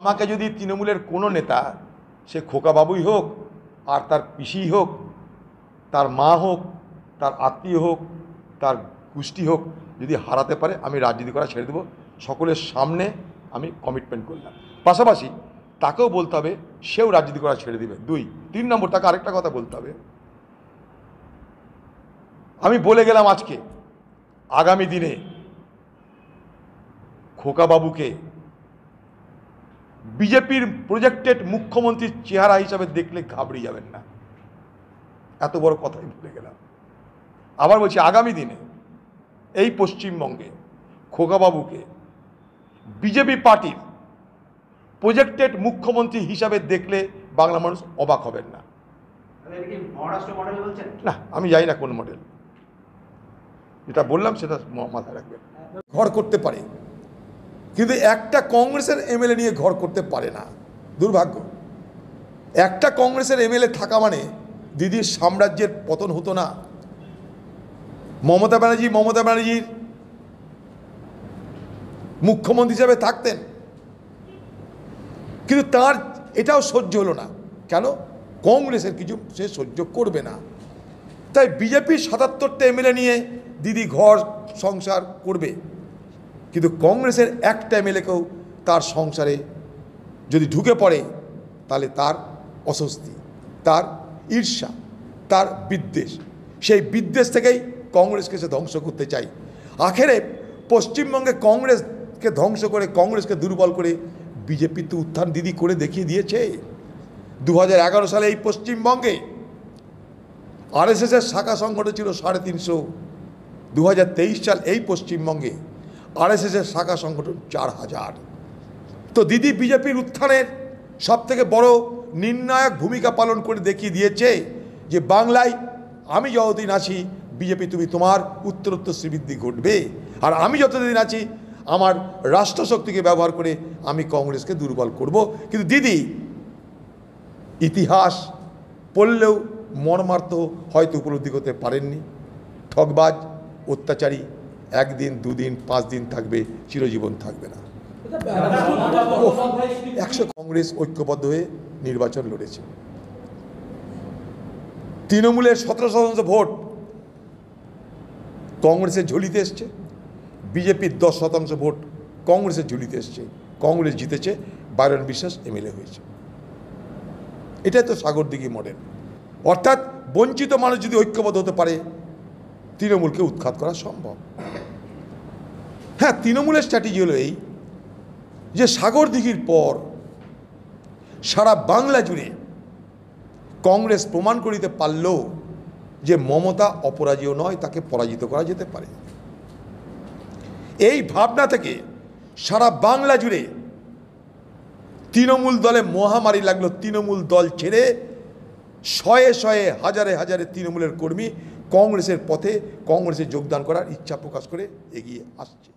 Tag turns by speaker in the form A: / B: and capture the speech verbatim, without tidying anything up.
A: আমাকে যদি তৃণমূলের কোনো নেতা, সে খোকাবাবুই হোক আর তার পিসি হোক, তার মা হোক, তার আত্মীয় হোক, তার গোষ্ঠী হোক, যদি হারাতে পারে আমি রাজনীতি করা ছেড়ে দেবো, সকলের সামনে আমি কমিটমেন্ট করলাম। পাশাপাশি তাকেও বলতে হবে সেও রাজনীতি করা ছেড়ে দেবে। দুই তিন নম্বর, তাকে আরেকটা কথা বলতে হবে, আমি বলে গেলাম আজকে আগামী দিনে খোকাবাবুকে বিজেপির প্রজেক্টেড মুখ্যমন্ত্রীর চেহারা হিসাবে দেখলে ঘাবড়ে যাবেন না, এত বড় কথাই বলে গেলাম। আবার বলছি আগামী দিনে এই পশ্চিমবঙ্গে খোকাবাবুকে বিজেপি পার্টির প্রজেক্টেড মুখ্যমন্ত্রী হিসাবে দেখলে বাংলা মানুষ অবাক হবেন না। না, আমি জানি না কোন মডেল, যেটা বললাম সেটা মাথায় রাখবেন। ঘর করতে পারে, কিন্তু একটা কংগ্রেসের এমএলএ নিয়ে ঘর করতে পারে না, দুর্ভাগ্য। একটা কংগ্রেসের এমএলএ থাকা মানে দিদির সাম্রাজ্যের পতন হতো না। মমতা ব্যানার্জি মমতা ব্যানার্জির মুখ্যমন্ত্রী হিসাবে থাকতেন, কিন্তু তার এটাও সহ্য হলো না। কেন? কংগ্রেসের কিছু সে সহ্য করবে না। তাই বিজেপির সাতাত্তরটা এমএলএ নিয়ে দিদি ঘর সংসার করবে, কিন্তু কংগ্রেসের একটা এমএলএকেও তার সংসারে যদি ঢুকে পড়ে তাহলে তার অস্বস্তি, তার ঈর্ষা, তার বিদ্বেষ, সেই বিদ্বেষ থেকেই কংগ্রেসকে সে ধ্বংস করতে চাই। আখেরে পশ্চিমবঙ্গে কংগ্রেসকে ধ্বংস করে, কংগ্রেসকে দুর্বল করে বিজেপি তো উত্থান দিদি করে দেখিয়ে দিয়েছে। দু হাজার এগারো সালে এই পশ্চিমবঙ্গে আরএসএসের শাখা সংগঠন ছিল সাড়ে তিনশো, দু হাজার তেইশ সাল এই পশ্চিমবঙ্গে আরএসএসের শাখা সংগঠন চার হাজার। তো দিদি বিজেপির উত্থানের সব থেকে বড় নির্ণায়ক ভূমিকা পালন করে দেখিয়ে দিয়েছে যে বাংলায় আমি যতদিন আছি বিজেপি তুমি তোমার উত্তরোত্তর শ্রীবৃদ্ধি ঘটবে, আর আমি যতদিন আছি আমার রাষ্ট্রশক্তিকে ব্যবহার করে আমি কংগ্রেসকে দুর্বল করব। কিন্তু দিদি ইতিহাস পড়লেও মর্মার্থ হয়তো উপলব্ধি করতে পারেননি। ঠকবাজ, অত্যাচারী একদিন দুদিন পাঁচ দিন থাকবে, চিরজীবন থাকবে না। একশো কংগ্রেস ঐক্যবদ্ধ হয়ে নির্বাচন লড়েছে। তৃণমূলের সতেরো শতাংশ ভোট কংগ্রেসের ঝুলিতে এসছে, বিজেপির দশ শতাংশ ভোট কংগ্রেসের ঝুলিতে এসছে। কংগ্রেস জিতেছে, বায়রন বিশ্বাস এমএলএ হয়েছে। এটাই তো সাগরদিঘি মডেল। অর্থাৎ বঞ্চিত মানুষ যদি ঐক্যবদ্ধ হতে পারে, তৃণমূলকে উৎখাত করা সম্ভব। হ্যাঁ, তৃণমূলের স্ট্র্যাটেজি হলো এই যে সাগরদিঘির পর সারা বাংলা জুড়ে কংগ্রেস প্রমাণ করিতে পারল যে মমতা অপরাজেয় নয়, তাকে পরাজিত করা যেতে পারে। এই ভাবনা থেকে সারা বাংলা জুড়ে তৃণমূল দলে মহামারী লাগলো। তৃণমূল দল ছেড়ে শয়ে শয়ে হাজারে হাজারে তৃণমূলের কর্মী কংগ্রেসের পথে, কংগ্রেসে যোগদান করার ইচ্ছা প্রকাশ করে এগিয়ে আসছে।